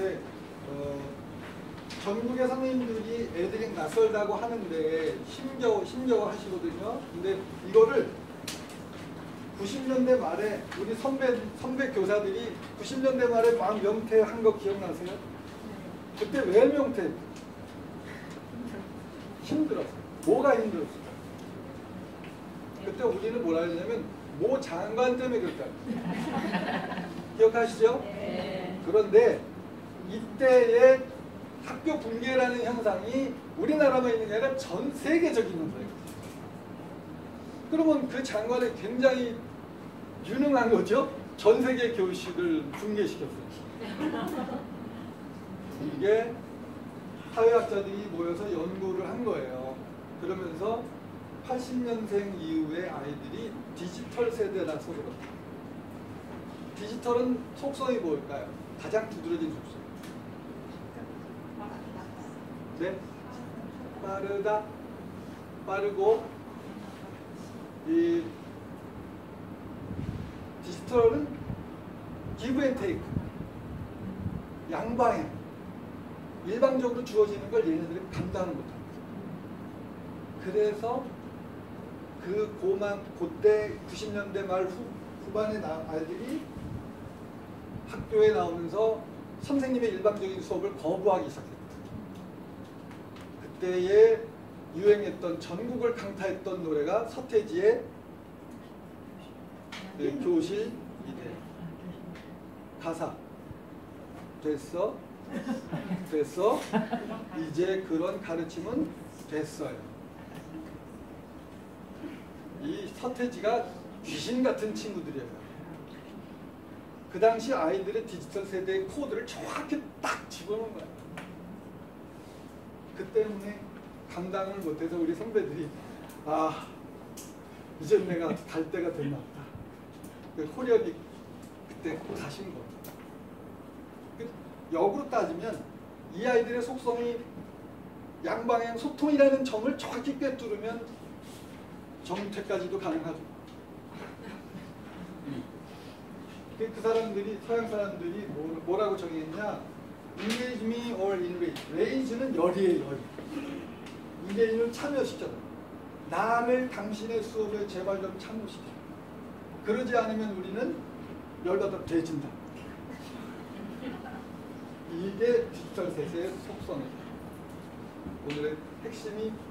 근데 전국의 선생님들이 애들이 낯설다고 하는데 힘겨워 하시거든요. 근데 이거를 90년대 말에 우리 선배 교사들이 90년대 말에 막 명퇴한 거 기억나세요? 그때 왜 명퇴? 힘들었어. 뭐가 힘들었어? 그때 우리는 뭐라 했냐면 모 장관 때문에 그랬다. 기억하시죠? 네. 그런데 이때의 학교 붕괴라는 현상이 우리나라만 있는 게 아니라 전 세계적인 현상이에요. 그러면 그 장관이 굉장히 유능한 거죠? 전 세계 교실을 붕괴시켰어요. 이게 사회학자들이 모여서 연구를 한 거예요. 그러면서 80년생 이후의 아이들이 디지털 세대라서 그렇다. 디지털은 속성이 뭘까요? 가장 두드러진 속성. 네? 빠르다, 빠르고, 이 디지털은 give and take, 양방향, 일방적으로 주어지는 걸 얘네들이 감당을 못합니다. 그래서 그때 90년대 말 후반에 아이들이 학교에 나오면서 선생님의 일방적인 수업을 거부하기 시작했다. 그때에 유행했던 전국을 강타했던 노래가 서태지의 교실 이대. 가사 됐어? 이제 그런 가르침은 됐어요. 이 서태지가 귀신 같은 친구들이에요. 그 당시 아이들의 디지털 세대의 코드를 정확히 딱 집어넣은 거예요. 그 때문에 감당을 못해서 우리 선배들이 이제 내가 갈 때가 됐나 보다. 그 호력이 그때 가신 거예요. 역으로 따지면 이 아이들의 속성이 양방향 소통이라는 점을 정확히 꿰뚫으면 정퇴까지도 가능하죠. 그 사람들이, 서양 사람들이 뭐라고 정의했냐? Engage me or enrage. Rage는 열이에요, 열. Engage는 참여시켜요. 나를 당신의 수업에 제발 좀 참여시켜. 그러지 않으면 우리는 열받아 돼진다. 이게 디지털 세대의 속성입니다. 오늘의 핵심이